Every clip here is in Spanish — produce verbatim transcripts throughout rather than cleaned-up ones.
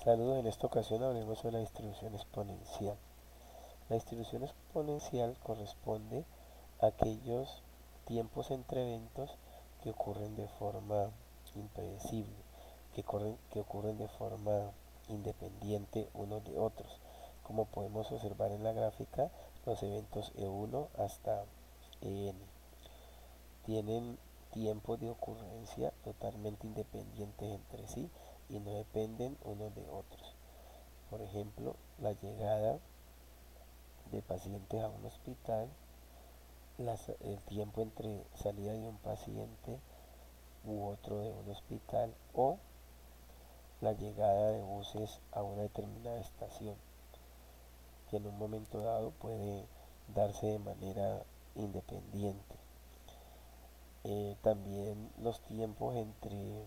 Saludos, en esta ocasión hablaremos sobre la distribución exponencial. La distribución exponencial corresponde a aquellos tiempos entre eventos que ocurren de forma impredecible, que, corren, que ocurren de forma independiente unos de otros. Como podemos observar en la gráfica, los eventos E uno hasta En tienen tiempos de ocurrencia totalmente independientes entre sí y no dependen unos de otros. Por ejemplo, la llegada de pacientes a un hospital, las- el tiempo entre salida de un paciente u otro de un hospital o la llegada de buses a una determinada estación, que en un momento dado puede darse de manera independiente. Eh, también los tiempos entre,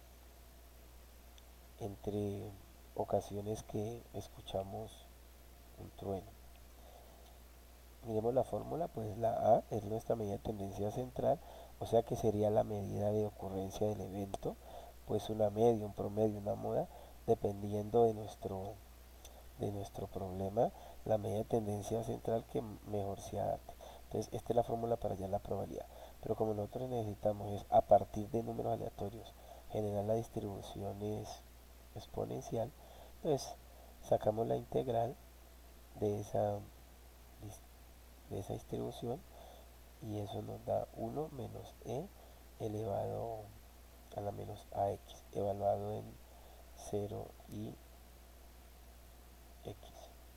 entre ocasiones que escuchamos un trueno. Miremos la fórmula, pues la A es nuestra medida de tendencia central, o sea que sería la medida de ocurrencia del evento, pues una media, un promedio, una moda, dependiendo de nuestro, de nuestro problema, la medida de tendencia central que mejor se adapte. Entonces, esta es la fórmula para hallar la probabilidad. Pero como nosotros necesitamos es a partir de números aleatorios generar la distribución es exponencial, entonces sacamos la integral de esa de esa distribución y eso nos da uno menos e elevado a la menos ax evaluado en cero y x.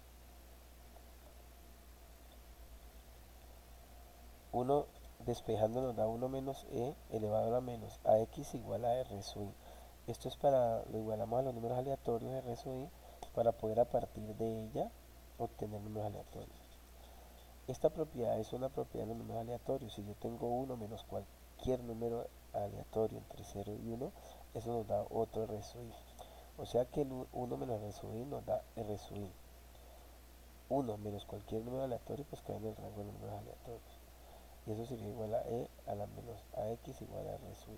uno despejando nos da uno menos e elevado a la menos ax igual a r sub i. Esto es para, lo igualamos a los números aleatorios r sub i para poder a partir de ella obtener números aleatorios. Esta propiedad es una propiedad de los números aleatorios. Si yo tengo uno menos cualquier número aleatorio entre cero y uno, eso nos da otro R sub i. O sea que el uno menos R sub i nos da R sub i. uno menos cualquier número aleatorio, pues queda en el rango de los números aleatorios. Y eso sería igual a E a la menos ax igual a R sub i.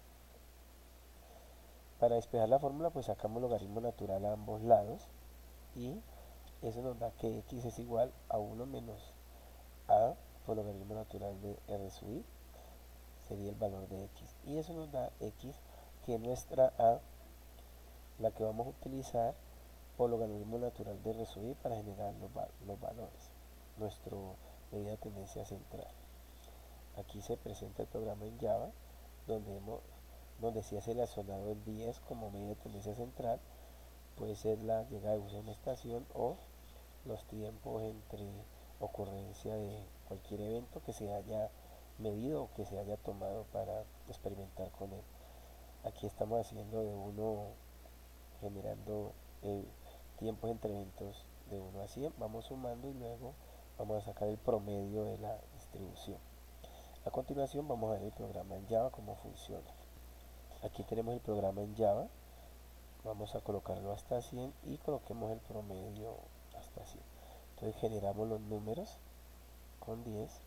Para despejar la fórmula, pues sacamos logaritmo natural a ambos lados. Y eso nos da que x es igual a uno menos a por logaritmo natural de R sub i, sería el valor de x, y eso nos da x, que es nuestra a, la que vamos a utilizar por logaritmo natural de R sub i para generar los, los valores, nuestro medida de tendencia central. Aquí se presenta el programa en Java, donde, hemos, donde si ha seleccionado el diez como medida de tendencia central, puede ser la llegada de bus a una estación o los tiempos entre ocurrencia de cualquier evento que se haya medido o que se haya tomado para experimentar con él. Aquí estamos haciendo de uno, generando eh, tiempos entre eventos de uno a cien, vamos sumando y luego vamos a sacar el promedio de la distribución. A continuación vamos a ver el programa en Java, cómo funciona. Aquí tenemos el programa en Java, vamos a colocarlo hasta cien y coloquemos el promedio hasta cien. Entonces generamos los números con diez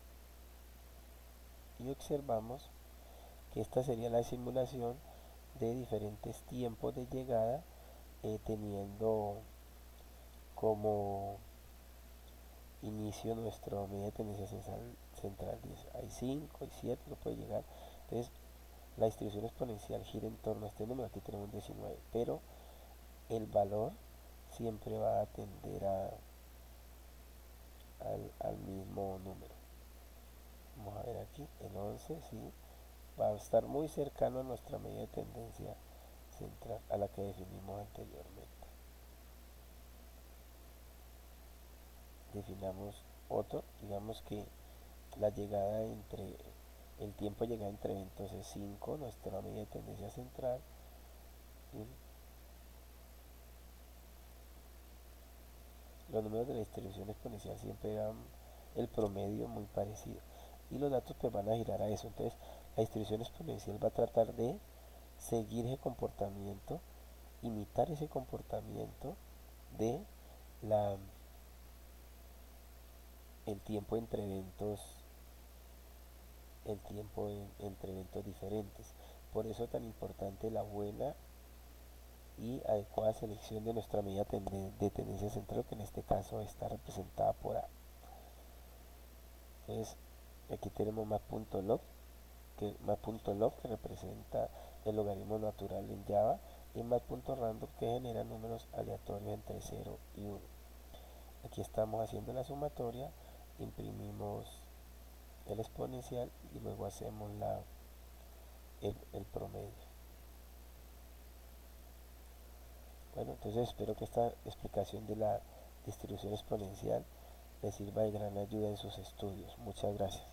y observamos que esta sería la simulación de diferentes tiempos de llegada, eh, teniendo como inicio nuestro medida de tendencia central, central diez. Hay cinco, hay siete que puede llegar. Entonces la distribución exponencial gira en torno a este número. Aquí tenemos diecinueve, pero el valor siempre va a tender a, al, al mismo número. Vamos a ver aquí, el once, sí, va a estar muy cercano a nuestra medida de tendencia central, a la que definimos anteriormente. Definamos otro, digamos que la llegada entre, el tiempo de llegada entre eventos es cinco, nuestra medida de tendencia central, y los números de la distribución exponencial siempre dan el promedio muy parecido. Y los datos pues van a girar a eso. Entonces la distribución exponencial va a tratar de seguir ese comportamiento, imitar ese comportamiento de la el tiempo entre eventos el tiempo en, entre eventos diferentes. Por eso es tan importante la buena y adecuada selección de nuestra medida de tendencia central, que en este caso está representada por A. Entonces aquí tenemos mat.log, que mat.log que representa el logaritmo natural en Java, y mat.random que genera números aleatorios entre cero y uno. Aquí estamos haciendo la sumatoria, imprimimos el exponencial y luego hacemos la, el, el promedio. Bueno, entonces espero que esta explicación de la distribución exponencial les sirva de gran ayuda en sus estudios. Muchas gracias.